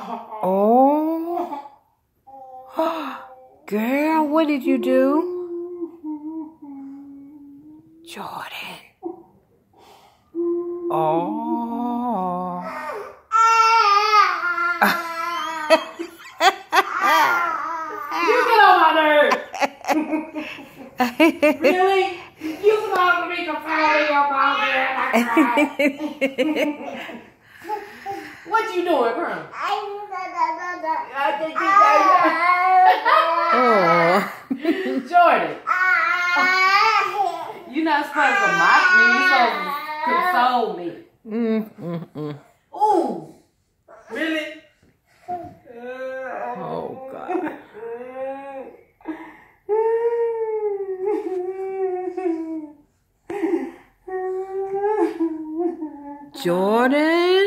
Oh. Girl, what did you do? Jordan. Oh. You get on my nerves. Really? You supposed to be confounding your mom there and I cried. What you doing, girl? Oh. Jordan. You're not supposed to mock me. You're supposed to console me. Ooh. Really? Oh, God. Jordan?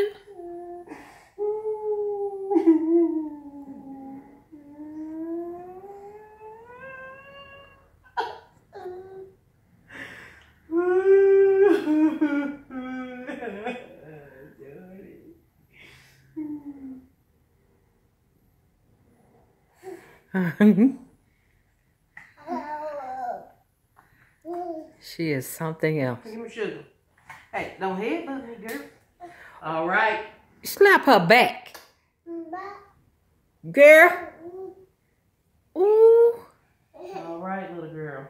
She is something else. Give me sugar. Hey, don't headbutt me, girl. All right. Slap her back. Girl. Ooh. All right, little girl.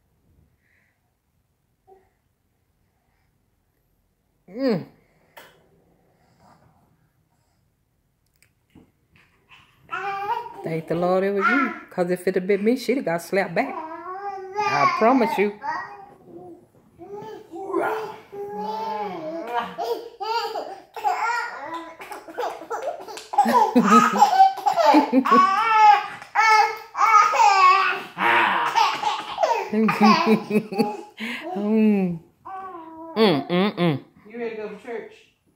Thank the Lord it was you. Because if it had been me, she'd have got slapped back. I promise you. You ready to go to church?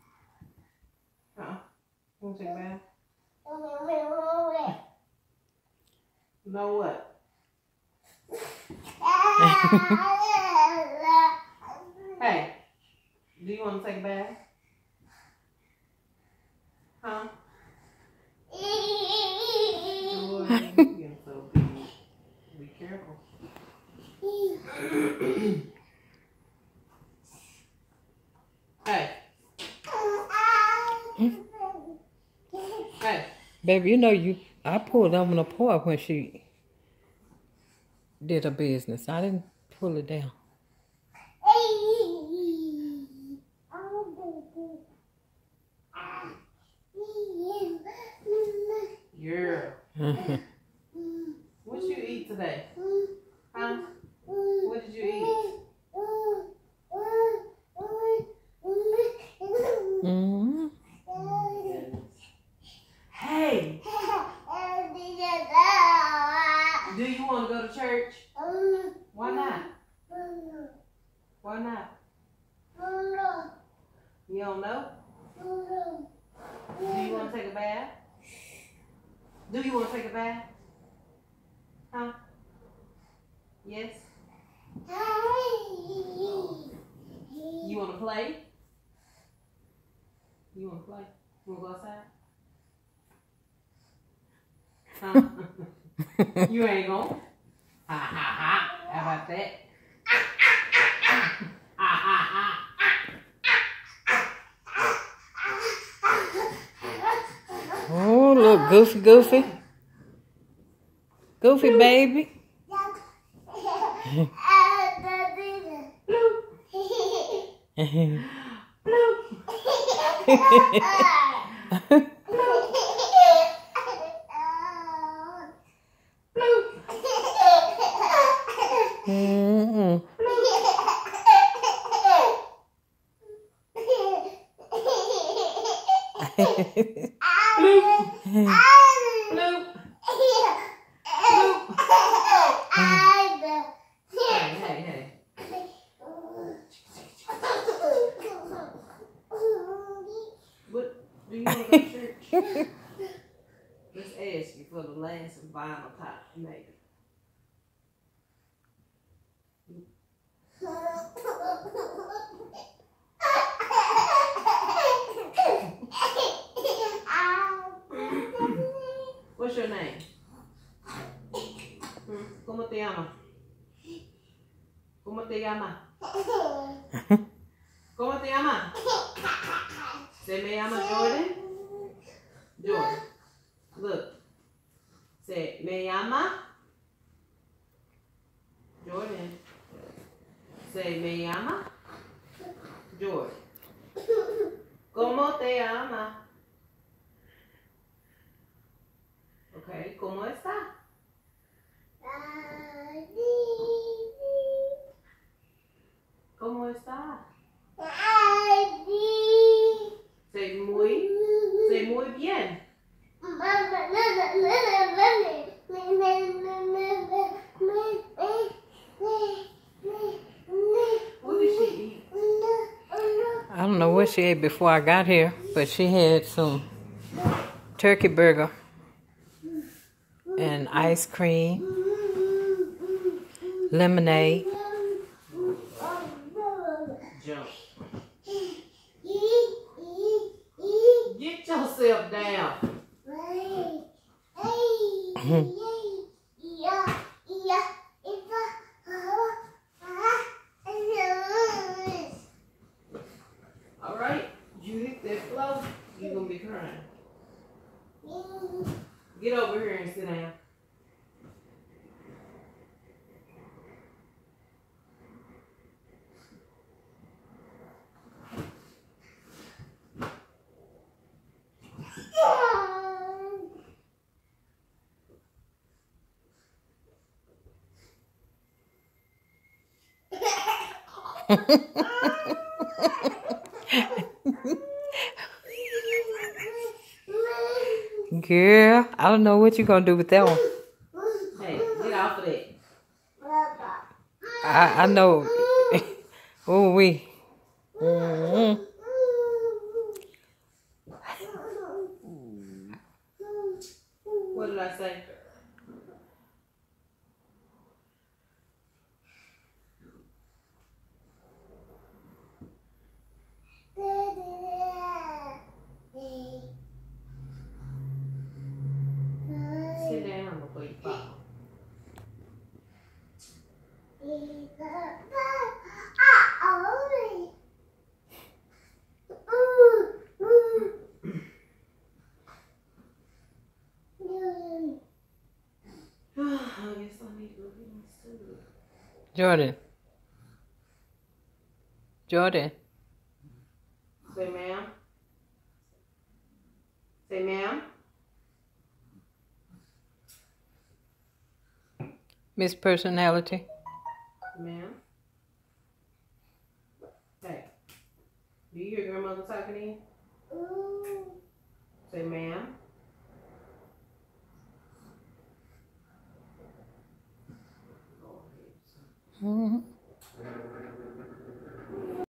You want to take a bath? Know what? Hey, do you want to take a bath? Huh? You're getting so big. Be careful. Hey. Hey. Baby, you know I pulled them on apart when she did her business. I didn't pull it down. Yeah. What you eat today? Huh? What did you eat? Hey! Do you want to go to church? Why not? Why not? You don't know? Do you want to take a bath? Do you want to take a bath? Huh? Yes? You want to play? You want to play? You want to go outside? Huh? You ain't going? Ha ha ha. How about that? Ha ha ha. Oh, look, Goofy. Goofy, baby. Hey. What do you want to go to church? Let's ask you for the last vinyl top, maybe. What's your name? ¿Cómo te llamas? ¿Cómo te llamas? ¿Cómo te llamas? Se me llama Jordan. Jordan. Look. Say, me llama Jordan. Say, me llama Jordan. ¿Cómo te llamas? Okay, ¿cómo está? ¿Cómo está? Say muy bien. What did she eat? I don't know what she ate before I got here, but she had some turkey burger and ice cream, lemonade. Jump. Get yourself down. All right, you hit that floor, you're gonna be crying. Get over here and sit down. Girl, I don't know what you're gonna do with that one. Hey, get off of that. I know. Oh, we. Mm-hmm. What did I say? Sit down before you fall. I guess I need to go get my food. Jordan. Jordan. Say ma'am. Say ma'am. Miss Personality. Ma'am. Hey. Do you hear grandmother talking to you? Say ma'am.